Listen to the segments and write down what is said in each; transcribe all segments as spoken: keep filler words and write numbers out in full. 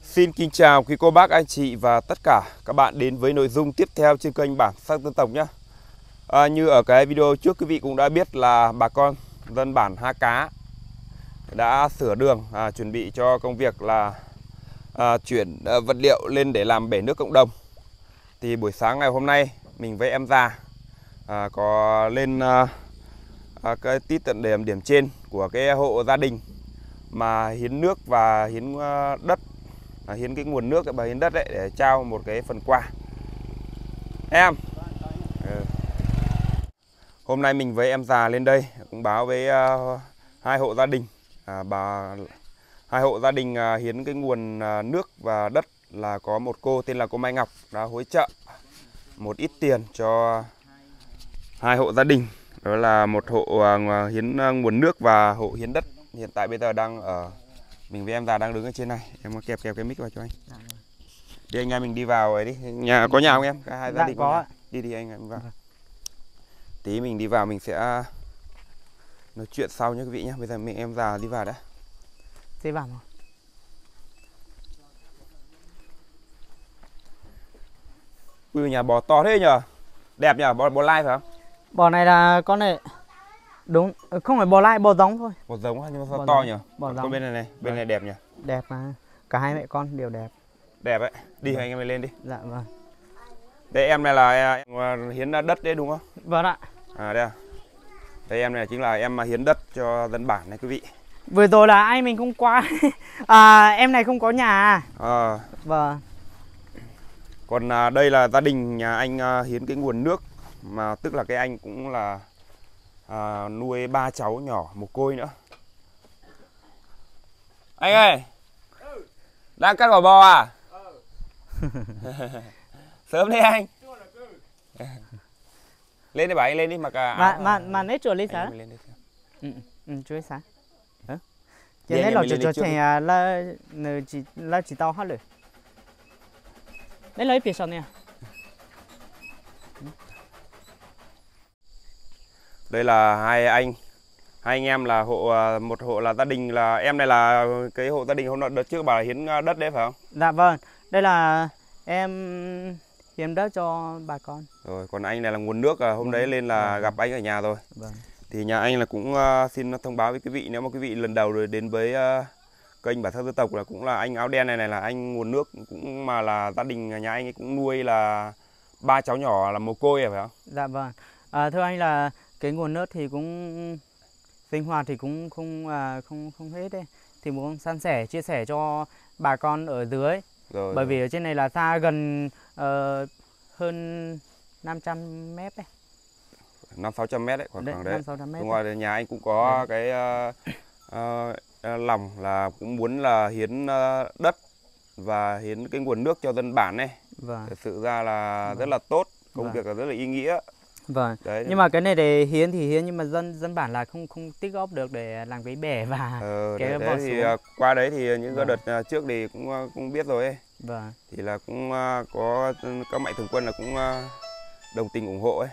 Xin kính chào quý cô bác anh chị và tất cả các bạn đến với nội dung tiếp theo trên kênh Bản Sắc Dân Tộc nhé. À, như ở cái video trước quý vị cũng đã biết là bà con dân bản Ha Cá đã sửa đường à, chuẩn bị cho công việc là à, chuyển à, vật liệu lên để làm bể nước cộng đồng. Thì buổi sáng ngày hôm nay mình với em già à, có lên à, à, cái tít tận điểm điểm trên của cái hộ gia đình mà hiến nước và hiến uh, đất, à, hiến cái nguồn nước và hiến đất đấy để trao một cái phần quà. Em ừ. Hôm nay mình với em già lên đây cũng báo với uh, hai hộ gia đình, à, bà hai hộ gia đình uh, hiến cái nguồn uh, nước và đất là có một cô tên là cô Mai Ngọc đã hỗ trợ một ít tiền cho hai hộ gia đình, đó là một hộ uh, hiến uh, nguồn nước và hộ hiến đất. Hiện tại bây giờ đang ở, mình với em già đang đứng ở trên này. Em có kẹp kẹp cái mic vào cho anh. Đi anh em mình đi vào rồi đi. Nhà có nhà không em? Cả hai gia đình có. Đi đi anh em vào. Tí mình đi vào mình sẽ nói chuyện sau nhé quý vị nhé. Bây giờ mình em già đi vào đã. Đi vào mà. Ui, nhà bò to thế nhờ. Đẹp nhờ, bò bò lai phải không? Bò này là con này đúng, không phải bò lai, bò giống thôi. Bò giống nhưng mà sao Bò to giống. nhỉ? Bò giống. Con bên này này, bên này đẹp nhỉ? Đẹp mà. Cả hai mẹ con đều đẹp. Đẹp đấy. Đi anh em lên đi. Dạ vâng. Đây em này là em hiến đất đấy đúng không? Vâng ạ. À đây à. Đây em này chính là em mà hiến đất cho dân bản này quý vị. Vừa rồi là anh mình không qua. À, em này không có nhà. À. Vâng. Còn à, đây là gia đình nhà anh à, hiến cái nguồn nước, mà tức là cái anh cũng là à, nuôi ba cháu nhỏ mồ côi nữa. Anh ơi, đang cắt quả bò à? Sớm đi anh. Lên đi bà anh lên đi mặc à, Mà mà mà nét chuột lên sáng. Ừ ừ chuột sáng. Hả? Giờ nét lò chuột chuột thành là là chỉ là chỉ tao hết rồi. Nét lấy phía sau nè. Đây là hai anh, hai anh em là hộ, một hộ là gia đình là em này là cái hộ gia đình hôm đợt trước bà là hiến đất đấy phải không? Dạ vâng, đây là em hiến đất cho bà con. Rồi còn anh này là nguồn nước, hôm vâng. đấy lên là vâng. gặp anh ở nhà rồi. Vâng. Thì nhà anh là cũng uh, xin thông báo với quý vị, nếu mà quý vị lần đầu rồi đến với uh, kênh Bản Sắc Dân Tộc là cũng là anh áo đen này này là anh nguồn nước, cũng mà là gia đình nhà anh ấy cũng nuôi là ba cháu nhỏ là mồ côi phải không? Dạ vâng. À, thưa anh là cái nguồn nước thì cũng sinh hoạt thì cũng không à, không không hết đấy, thì muốn san sẻ chia sẻ cho bà con ở dưới. Rồi, bởi rồi. Vì ở trên này là xa gần uh, hơn năm trăm mét đấy, năm sáu trăm mét đấy, khoảng khoảng đấy. năm sáu trăm mét. Đúng rồi, nhà anh cũng có đấy. Cái uh, uh, lòng là cũng muốn là hiến uh, đất và hiến cái nguồn nước cho dân bản này. Vâng. Thực sự ra là vâng. rất là tốt, công vâng. việc là rất là ý nghĩa. Vâng. Đấy. Nhưng mà cái này để hiến thì hiến, nhưng mà dân dân bản là không không tích góp được để làm cái bể và ờ, cái đấy, vỏ đấy thì xuống. Qua đấy thì những vâng. đợt trước thì cũng cũng biết rồi ấy. Vâng. Thì là cũng có các mạnh thường quân là cũng đồng tình ủng hộ ấy,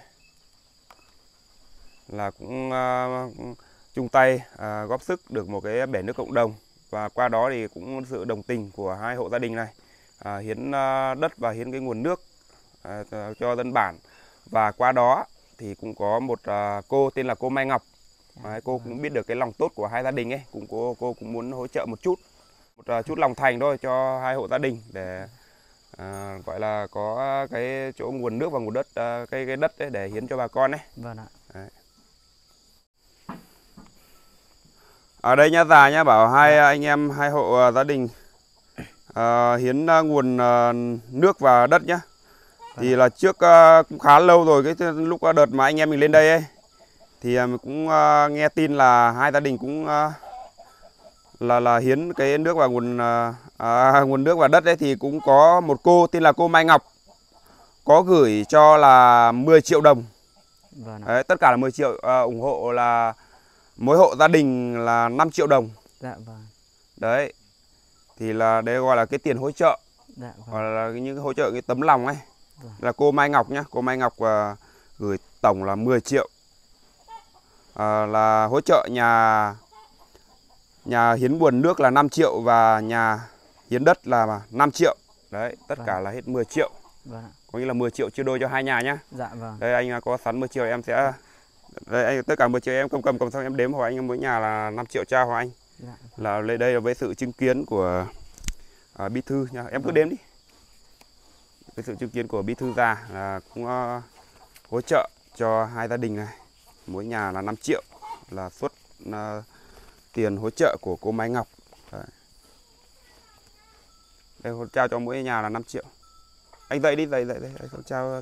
là cũng uh, chung tay uh, góp sức được một cái bể nước cộng đồng, và qua đó thì cũng sự đồng tình của hai hộ gia đình này uh, hiến uh, đất và hiến cái nguồn nước uh, cho dân bản. Và qua đó thì cũng có một uh, cô tên là cô Mai Ngọc, mà cô cũng biết được cái lòng tốt của hai gia đình ấy, cũng cô cô cũng muốn hỗ trợ một chút một uh, chút lòng thành thôi cho hai hộ gia đình để À, gọi là có cái chỗ nguồn nước và nguồn đất, uh, cái cái đất ấy để hiến cho bà con ấy. Vâng ạ. Đấy. Ở đây nhá già nhá, bảo hai anh em hai hộ uh, gia đình uh, hiến uh, nguồn uh, nước và đất nhá. Vâng. Thì là trước uh, cũng khá lâu rồi, cái lúc uh, đợt mà anh em mình lên đây ấy thì uh, mình cũng uh, nghe tin là hai gia đình cũng uh, là là hiến cái nước và nguồn à, nguồn nước và đất đấy, thì cũng có một cô tên là cô Mai Ngọc có gửi cho là mười triệu đồng. Vâng. Đấy, tất cả là mười triệu, à, ủng hộ là mỗi hộ gia đình là năm triệu đồng. Dạ vâng. Đấy thì là đây gọi là cái tiền hỗ trợ. Dạ vâng. Gọi là những hỗ trợ cái tấm lòng ấy. Vâng. Là cô Mai Ngọc nhá, cô Mai Ngọc uh, gửi tổng là mười triệu, à, là hỗ trợ nhà nhà hiến nguồn nước là năm triệu và nhà hiến đất là năm triệu. Đấy, tất Vâng. cả là hết mười triệu. Vâng ạ. Có nghĩa là mười triệu chia đôi cho hai nhà nhá. Dạ vâng. Đây anh có sẵn mười triệu em sẽ đây anh tất cả mười triệu em cầm cầm cầm xong em đếm hỏi anh mỗi nhà là năm triệu trao hỏi anh. Dạ. Là lên đây là với sự chứng kiến của uh, bí thư nha. Em cứ Vâng. đếm đi. Với sự chứng kiến của bí thư già là cũng uh, hỗ trợ cho hai gia đình này. Mỗi nhà là năm triệu là suất uh, tiền hỗ trợ của cô Mai Ngọc. Đấy. Đây trao cho mỗi nhà là năm triệu. Anh dậy đi, dậy dậy đây, anh trao.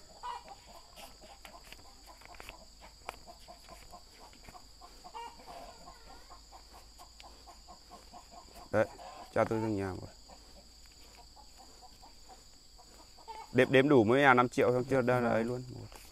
Đấy, trao tôi từng nhà rồi. Đếm đếm đủ mỗi nhà năm triệu không chưa đây là ấy luôn.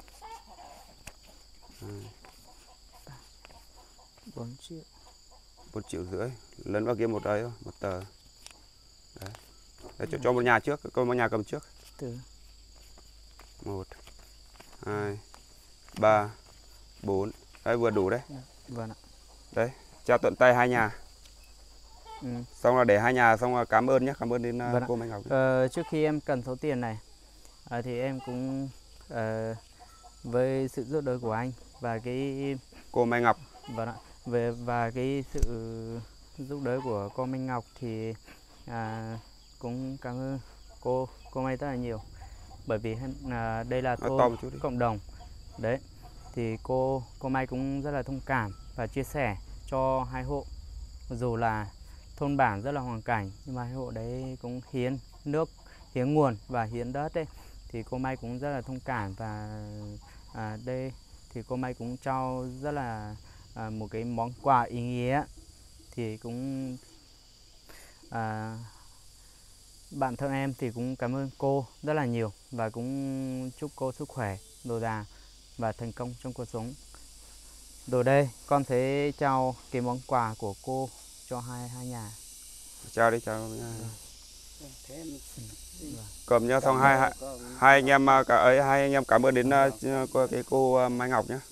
bốn triệu. một triệu rưỡi. Lấn vào kia một ấy thôi, một tờ. Đấy. Đấy, cho, cho một nhà trước, có một nhà cầm trước. Từ một, hai, ba, bốn. Đấy vừa đủ đấy. vâng ạ. Đấy, trao tận tay hai nhà. Ừ. Xong là để hai nhà xong là cảm ơn nhé, cảm ơn đến uh, Vâng cô Mai Ngọc. Ờ, trước khi em cần số tiền này à, thì em cũng uh, với sự giúp đỡ của anh và cái Cô Mai Ngọc. vâng ạ. Về và cái sự giúp đỡ của cô Minh Ngọc thì à, cũng cảm ơn cô cô Mai rất là nhiều, bởi vì à, đây là thôn cộng đồng đấy, thì cô cô Mai cũng rất là thông cảm và chia sẻ cho hai hộ, dù là thôn bản rất là hoàn cảnh nhưng mà hai hộ đấy cũng hiến nước, hiến nguồn và hiến đất đấy, thì cô Mai cũng rất là thông cảm. Và à, đây thì cô Mai cũng trao rất là à, một cái món quà ý nghĩa, thì cũng à, bản thân em thì cũng cảm ơn cô rất là nhiều và cũng chúc cô sức khỏe dồi dào và thành công trong cuộc sống. Rồi đây con sẽ trao cái món quà của cô cho hai hai nhà. Chào đi, chào nha. Ừ. Cầm nhá, xong hai, hai hai anh em cả ấy hai anh em cảm ơn đến uh, cái cô uh, Mai Ngọc nhé.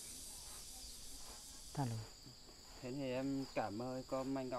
Thế thì em cảm ơn cô Mai Ngọc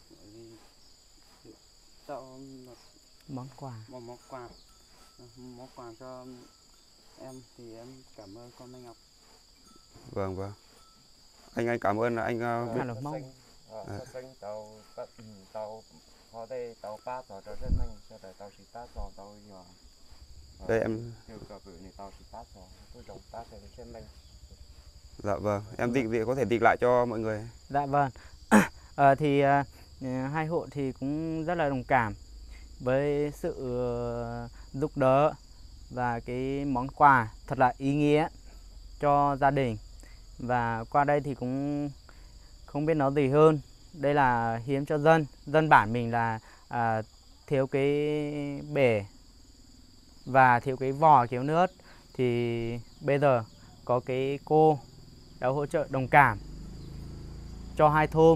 cho một món quà một món quà món quà cho em, thì em cảm ơn cô Mai Ngọc. Vâng vâng. Anh anh cảm ơn anh uh, biết. là mong xanh tàu tàu có đây tàu ba tàu cho rất nhanh cho tới tàu chỉ tát tàu tàu nhỏ. Đây em nhiều cả bự này tàu chỉ tát tàu tôi trồng tát thì rất nhanh. Dạ vâng, em định vị có thể tịch lại cho mọi người. Dạ vâng. à, thì à, hai hộ thì cũng rất là đồng cảm với sự uh, giúp đỡ và cái món quà thật là ý nghĩa cho gia đình. Và qua đây thì cũng không biết nói gì hơn, đây là hiến cho dân, dân bản mình là à, thiếu cái bể và thiếu cái vò kéo nước, thì bây giờ có cái cô đã hỗ trợ đồng cảm cho hai thôn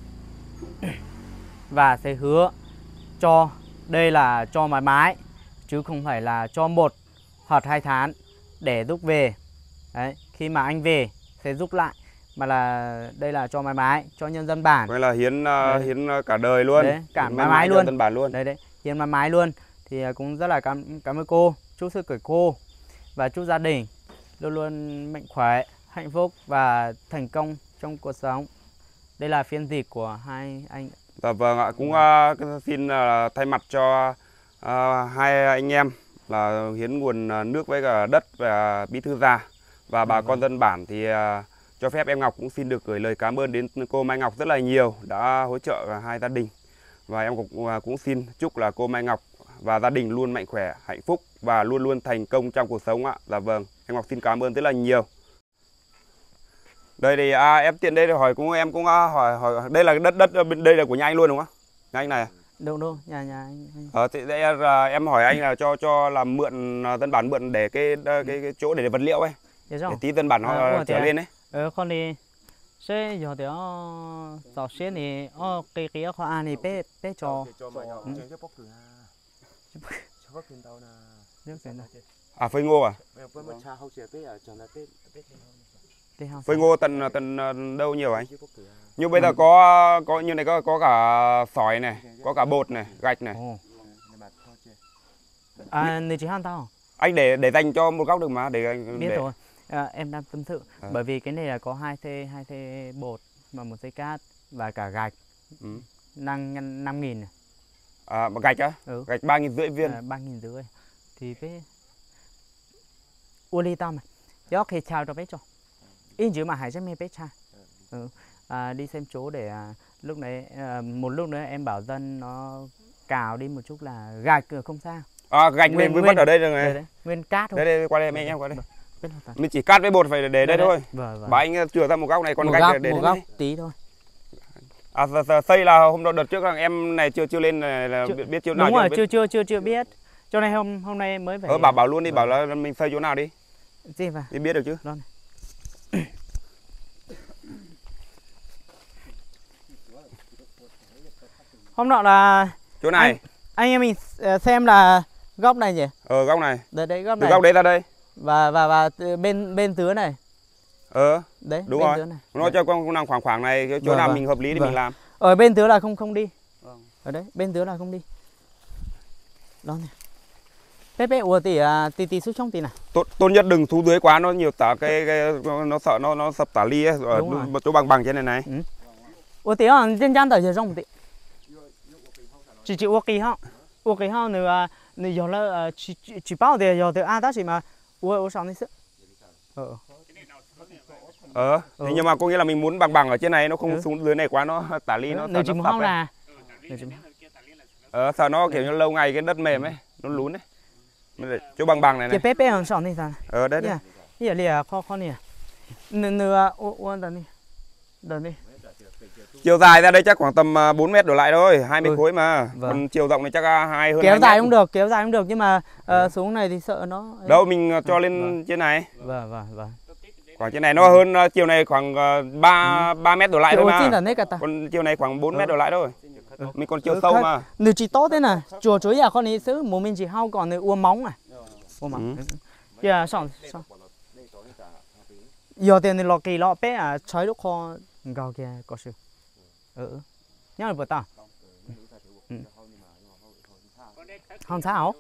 và sẽ hứa cho đây là cho mãi mãi chứ không phải là cho một hoặc hai tháng để giúp về. Đấy, khi mà anh về sẽ giúp lại, mà là đây là cho mãi mãi cho nhân dân bản. Vậy là hiến uh, hiến cả đời luôn. Đấy, cả hiến mãi mãi luôn. Dân bản luôn. Đấy đấy, hiến mãi mãi luôn. Thì cũng rất là cảm cảm ơn cô, chúc sức khỏe cô và chúc gia đình luôn luôn mạnh khỏe, hạnh phúc và thành công trong cuộc sống. Đây là phiên dịch của hai anh. Dạ vâng ạ, cũng uh, xin uh, thay mặt cho uh, hai anh em là hiến nguồn nước với cả đất và bí thư già và bà vâng. con dân bản thì uh, cho phép em Ngọc cũng xin được gửi lời cảm ơn đến cô Mai Ngọc rất là nhiều đã hỗ trợ hai gia đình. Và em cũng, uh, cũng xin chúc là cô Mai Ngọc và gia đình luôn mạnh khỏe, hạnh phúc và luôn luôn thành công trong cuộc sống ạ. Dạ vâng, em Ngọc xin cảm ơn rất là nhiều. Đây thì à, em tiện đây để hỏi cũng em cũng à, hỏi hỏi đây là đất đất bên đây là của nhà anh luôn đúng không? Nhà anh này. Đâu đâu, nhà nhà anh. anh. Ờ thì đây, à, em hỏi anh là cho cho làm mượn dân bản mượn để cái cái, cái chỗ để vật liệu ấy. Để tí dân bản họ à, trở lên đấy. Ờ con đi sẽ giờ thì tao sẽ thì ờ cái cái khó ăn thì bé bé cho. À phơi ngô à? Phơi ngô tận tận đâu nhiều anh? Nhưng bây giờ có có như này có có cả sỏi này, có cả bột này, gạch này. À, người chỉ han tao. Anh để để dành cho một góc được mà, để anh biết để. rồi. À, em đang tâm sự À. bởi vì cái này là có hai thê hai thê bột và một thê cát và cả gạch. Ừ. Năng năm nghìn. À, mà gạch á? Ừ. Gạch ba nghìn rưỡi viên. À, ba nghìn rưỡi. Thì với uli tao mà. Gió khi chào cho bé cho. In chữ mà hải sẽ mê bé cha. Ừ. À, đi xem chỗ để à, lúc đấy à, một lúc nữa em bảo dân nó cào đi một chút là gạch không sao. À, gạch này Nguyên- mới nguyên- vứt ở đây rồi này. Đây, đấy. Nguyên cát thôi. Đây đây qua đây mấy anh em qua đây. Biết là thật. Mình chỉ cát với bột phải để đây, đây thôi. Vâng, vâng. Bà anh chừa ra một góc này, còn một gạch góc, để một đây góc này. tí thôi. À, xây là hôm đó đợt trước là em này chưa chưa lên này là Chưa- biết, biết chỗ nào Đúng rồi, biết. chưa chưa chưa chưa biết. Cho nên hôm hôm nay em mới phải. Ờ, bảo bảo luôn đi, Vâng. bảo là mình xây chỗ nào đi. Gì vậy? Đi biết được chứ. Rồi. Hôm nọ là Chỗ này. Anh, anh em mình ờ, xem là góc này nhỉ? Ờ, góc này. Đấy đấy góc Từ này. góc đấy ra đây. Và và và từ bên bên dưới này. Ờ, Đấy, đúng bên rồi. dưới này. Nó cho con nằm khoảng khoảng này, cái chỗ Vâng, nào vâng. mình hợp lý thì Vâng. mình làm. Ở bên dưới là không không đi. Vâng. Ở đấy, bên dưới là không đi. Đó này. Bé bé ủa thì à, tí tí xuống trong tí nào. Tốt tốt nhất đừng xuống dưới quá, nó nhiều tả cái, cái nó sợ nó nó sập tả ly ấy, ở Đúng rồi. chỗ bằng bằng trên này này. ủa tí à, trên trang tờ giờ trong một tí. Chỉ chỉ ủa kỳ ha. Ủa kỳ ha nữa nữa giờ là chỉ chỉ chỉ bao thì giờ thì à ta chỉ mà ủa ủa sao này sự. Ờ. Ờ, Ừ. thì nhưng mà có nghĩa là mình muốn bằng bằng ở trên này, nó không Ừ. xuống dưới này quá, nó tả ly nó Nếu sợ chỉ nó một sập hông ấy. là. Nếu chỉ một- Ờ, sợ nó kiểu như lâu ngày cái đất mềm ấy, nó lún ấy. Mình để chỗ bằng bằng này Cái này. bé bé hơn sao này sao? Ờ, đấy đấy. Yeah. Yeah, lìa khó khó nè. Nửa nửa ô ô đợt đi. Đợt đi. Chiều dài ra đây chắc khoảng tầm à, bốn mét đổ lại thôi, hai mươi Ừ. khối mà. Vâng. Còn chiều rộng này chắc là hai hơn Kéo hai dài mét. cũng được, kéo dài cũng được nhưng mà ờ, xuống này thì sợ nó ấy. Đâu mình cho lên Vâng. trên này. Vâng vâng vâng. Khoảng trên này nó hơn à, chiều này khoảng ba ba mét đổ lại thôi Chiều trên mà. là nét cả ta. Còn chiều này khoảng bốn mét đổ lại thôi. Ừ. Mình còn chiều Ừ, sâu khác- mà. Nửa chỉ tốt thế này, chùa chuối à con ấy xứ, một mình chỉ hao còn nửa uống móng à. Uống móng. Ừ. Yeah, sao sao. Giờ tiền thì lọ kỳ lọ bé à, chơi lúc kho gạo kia có sự. Ừ. Nhớ là vừa ta. Ừ. Không sao.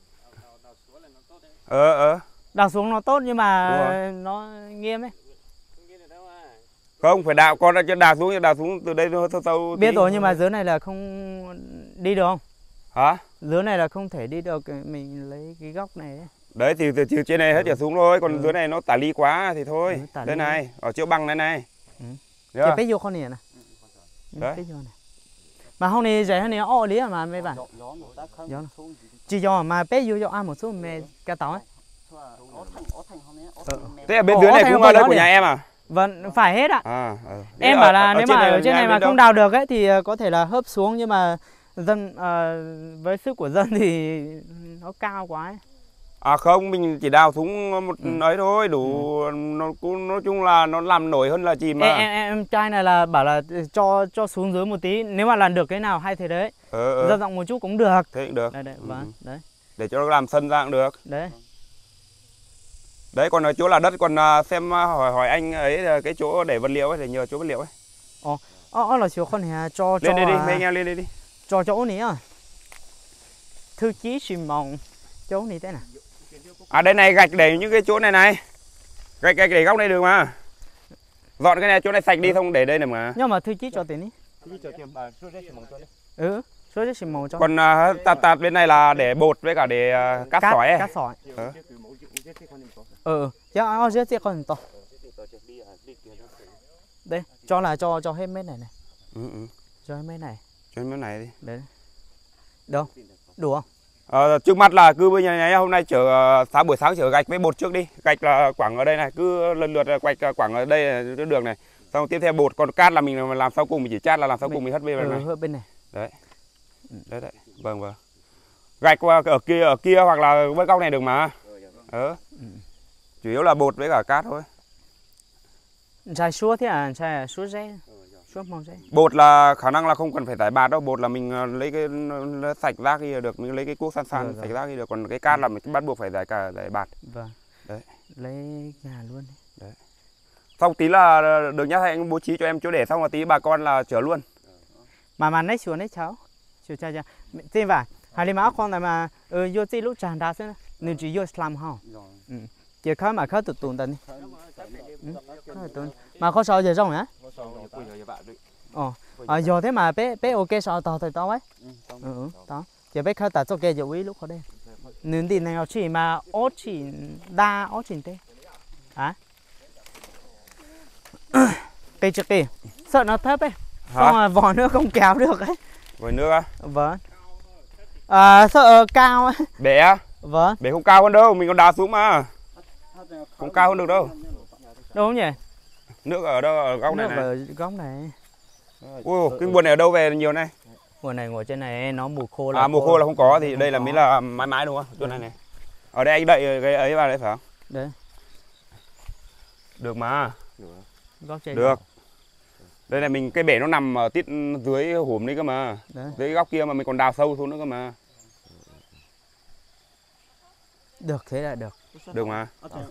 Ờ ờ. Đào xuống nó tốt nhưng Đúng mà rồi. nó nghiêm ấy. Không phải đào, con đã chưa đào xuống, đào xuống từ đây nó sâu sâu. Biết tí. rồi nhưng mà dưới này là không đi được không? Hả? Dưới này là không thể đi được, mình lấy cái góc này ấy. Đấy thì từ trên này hết trở xuống thôi, còn Ừ. dưới này nó tả ly quá thì thôi. Ừ, tả Đây ly. này, ở chỗ bằng này này. Ừ. Được Cái chưa? bé vô con này nè. Ừ, Đấy. bé vô này. Mà hôm nay dạy hôm nay ọ lý à mà mấy bạn. Gió nó đã không Gió nó. xuống gì. Chỉ do mà bé vô cho ăn một số mẹ cá tỏi ấy. Thôi à, ó thành ó thành hôm nay ó Ờ. thành mẹ. Thế ở bên Ồ, dưới này thành cũng ở là bên đất đó của nè. nhà em à? Vâng, phải hết ạ. À, ờ. Thế Em ở- bảo là nếu trên mà này ở là trên nhà này em mà đến đâu? không đào được ấy thì ờ, có thể là hớp xuống nhưng mà dân ờ, với sức của dân thì nó cao quá ấy. À không, mình chỉ đào xuống một Ừ. ấy thôi, đủ nó cũng nói chung là nó làm nổi hơn là chìm mà. Em, em, em trai này là bảo là cho cho xuống dưới một tí, nếu mà làm được cái nào hay thế đấy. Ờ, ờ. Ra rộng một chút cũng được. Thế cũng được. Đây đây, Ừ. vâng, đấy. Để cho nó làm sân ra cũng được. Đấy. Đấy, còn ở chỗ là đất, còn à, xem à, hỏi hỏi anh ấy là cái chỗ để vật liệu ấy, để nhờ chỗ vật liệu ấy. Ồ, ồ là chiều con này cho cho Lên đây đi, à, mấy anh em lên đây đi. cho chỗ này à. Thư ký xìm mỏng chỗ này thế nào? À đây này, gạch để những cái chỗ này này. Gạch gạch để góc này được mà. Dọn cái này chỗ này sạch đi, không để đây này mà. Nhưng mà thư ký cho tiền đi. Ừ, số xìm mỏng cho. Còn à, tạt tạt bên này là để bột với cả để à, cát sỏi ấy. Cát sỏi. Ờ. Ừ, chứ ao giết giết con to. Đây, cho là cho cho hết mét này này, Ừ, ừ. cho hết mét này. Cho cái này đi. Đấy. Đâu? Đủ không? Ờ, trước mắt là cứ bây giờ này hôm nay chở à, sáng buổi sáng chở gạch với bột trước đi. Gạch là quẳng ở đây này, cứ lần lượt quạch à, quẳng ở đây là cái đường này. Xong tiếp theo bột, còn cát là mình làm sau cùng, mình chỉ chát là làm sau cùng mình hất bên Ừ, này. hết bên này. Đấy. Đấy đấy. Vâng vâng. Gạch qua ở kia ở kia hoặc là với góc này được mà. Ờ. Ừ. Chủ yếu là bột với cả cát thôi. Trái súa thế à, trái súa rễ. Súa màu rễ. Bột là khả năng là không cần phải tải bạt đâu, bột là mình ờ, lấy cái nó sạch rác đi là được, mình lấy cái cuốc san san Rồi, sạch rồi. rác đi được, còn cái cát là mình bắt buộc phải giải cả giải bạt. Vâng. Đấy. Lấy nhà luôn đi. Xong tí là được nhá, anh bố trí cho em chỗ để, xong là tí bà con là chở luôn. Mà mà nấy xuống đấy cháu. Chú cha cha. Tin vào. Hai đứa má con này mà ừ vô tí lúc tràn đá xem. Nên chỉ vô slam hả? Ừ. Chỉ khá mà khá tụt tụt tận đi. Ừ. Mà có sao giờ rong hả? Ờ. À, giờ thế mà bé bé ok sao tao thì tao ấy. Ừ, đó. Giờ bé khá tao cho kê giờ quý lúc ở đây. Nên đi này chỉ mà ó chỉ đa ó chỉ thế. Hả? Cây trực kì. Sợ nó thấp ấy. Xong rồi vò nước không kéo được ấy. Vòi nước á? Vâng. À, sợ cao ấy. Bé á? Vâng. Bé không cao hơn đâu, mình còn đào xuống mà. Không cao hơn được đâu. Đâu nhỉ? Nước ở đâu? Ở góc này này? Nước ở góc này. Ui, cái nguồn này ở đâu về nhiều này? Nguồn này ngồi trên này nó mùa khô là À, mùa khô là không có, thì đây là mới là mãi mãi đúng không? Chỗ này này. Ở đây anh đậy cái ấy vào đấy phải không? Đấy. Được mà. Góc trên. Được. Đây là mình, cái bể nó nằm ở tít dưới hổm đấy cơ mà. Đấy. Dưới góc kia mà mình còn đào sâu xuống nữa cơ mà. Được, thế là được. Được mà.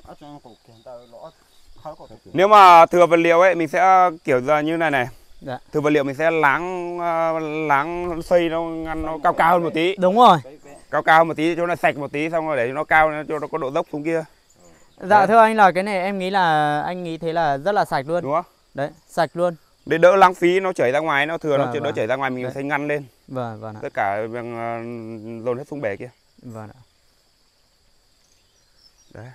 Nếu mà thừa vật liệu ấy mình sẽ kiểu ra như này này. Dạ. Thừa vật liệu mình sẽ láng láng xây nó ngăn nó cao cao hơn một tí. Đúng rồi. Cao cao hơn một tí cho nó sạch một tí, xong rồi để cho nó cao, cho nó có độ dốc xuống kia. Dạ đấy. thưa anh là cái này em nghĩ là anh nghĩ thế là rất là sạch luôn. Đúng không? Đấy, sạch luôn. Để đỡ lãng phí nó chảy ra ngoài, nó thừa vâng, nó đỡ vâng. chảy ra ngoài mình phải ngăn lên. Vâng vâng ạ. Tất cả bằng dồn hết xuống bể kia. Vâng ạ. Đấy.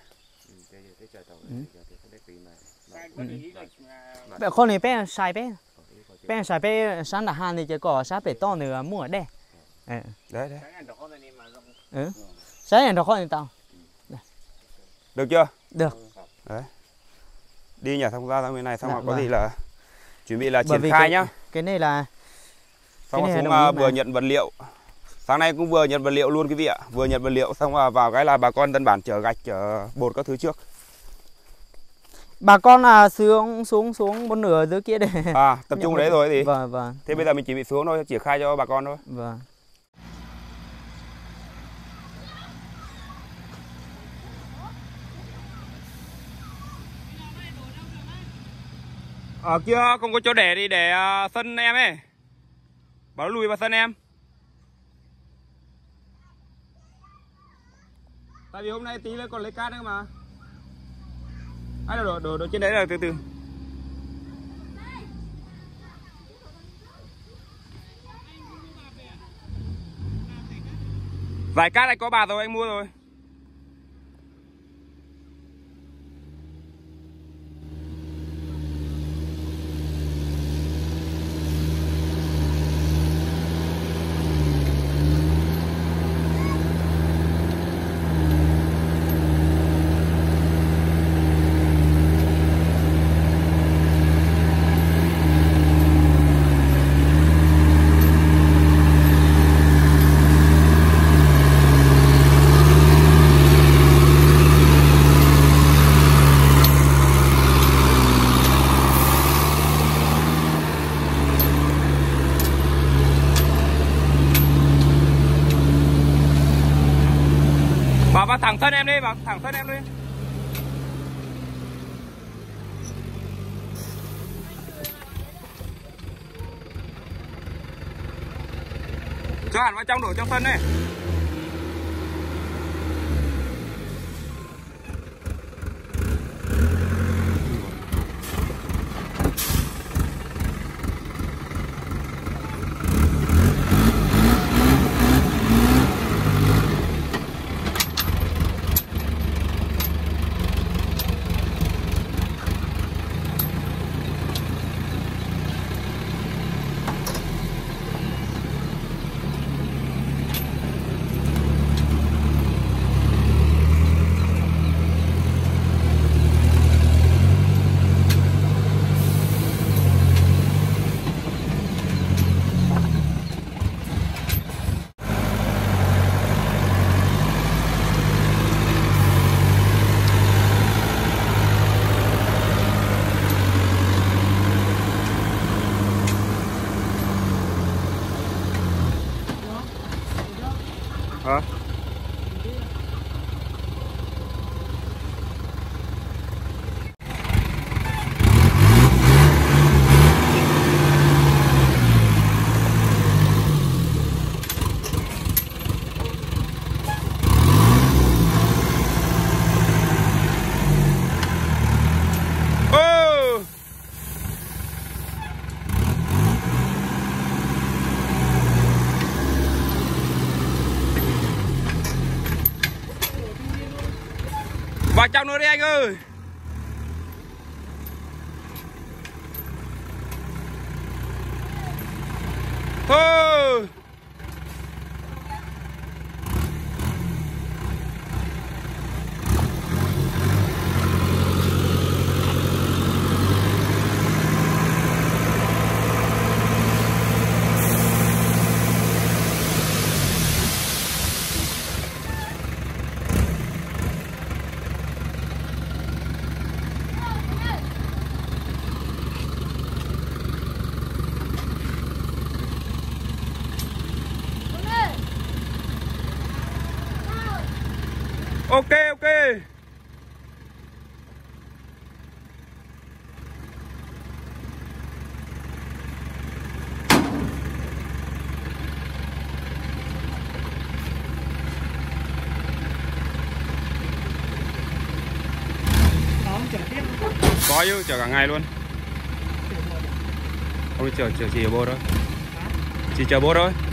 Bé con này bé sai bé. Bé sai bé sáng đã han thì chỉ có sáng bé to nữa mua ở đây. Đấy đấy. Ừ. Sáng này nó khó thì tao. Được chưa? Được. Đấy. Đi nhỉ, xong ra sang bên này xong Dạ, rồi có vâng. gì là chuẩn bị là Bởi triển vì khai cái, nhá. Cái này là Xong cái rồi này xuống là uh, vừa nhận vật liệu. Sáng nay cũng vừa nhận vật liệu luôn quý vị ạ. Vừa nhận vật liệu xong rồi vào cái là bà con dân bản chở gạch, chở bột các thứ trước. bà con là xuống xuống xuống một nửa dưới kia để À, tập trung đấy rồi thì. Vâng vâng. Thế bây giờ mình chỉ bị xuống thôi, triển khai cho bà con thôi. Vâng. Ở kia không có chỗ để đi, để uh, sân em ấy. Bảo nó lùi vào sân em. Tại vì hôm nay tí nữa còn lấy cát nữa mà. À, đổ, đổ, đổ trên đấy rồi, từ từ. Giải cát anh có bà rồi, anh mua rồi. Bảo vào thẳng thân em đi, vào thẳng thân em đi. Cho hẳn vào trong, đổ trong sân này. Hả? Vào trong nữa đi anh ơi. Thôi. Ok ok. Có chứ, chở cả ngày luôn. Không đi chở chở chỉ ở bố thôi. Chỉ chở bố thôi.